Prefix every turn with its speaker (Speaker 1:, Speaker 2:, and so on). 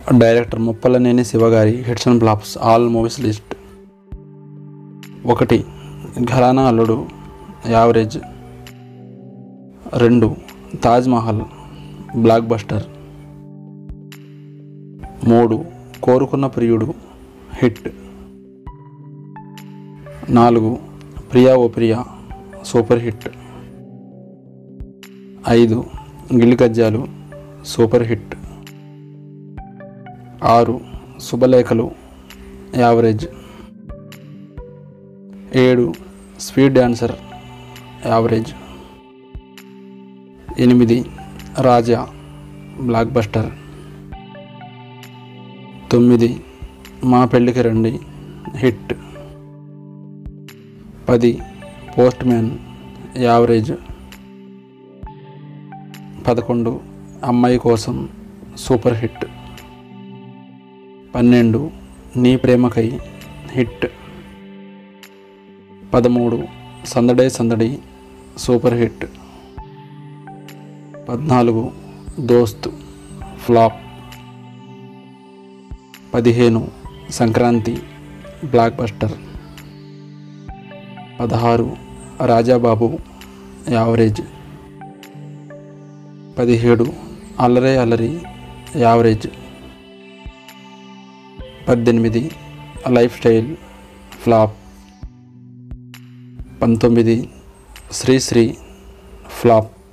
Speaker 1: Director Muppalaneni Siva గారి hits and flops all movies list. 1. Gharana Alludu average. 2. Taj Mahal blockbuster. 3. Korukunna Priyudu hit. 4. Priya O Priya super hit. 5. Gilli Kajjalu super hit. 6. Subhalekhalu average. 7. Speed dancer average. 8. Raja blockbuster. 9. Maa పెళ్ళికి రండి hit. 10. Post man average. 11. అమ్మాయి కోసం super hit. 12. నీ ప్రేమకై hit. 13. సందడే సందడి super hit. 14. Dost flop. 15. Sankranti blockbuster. 16. Rajababu average. 17. Allare Allari average. 18. Life style flop. 19. Srisri flop.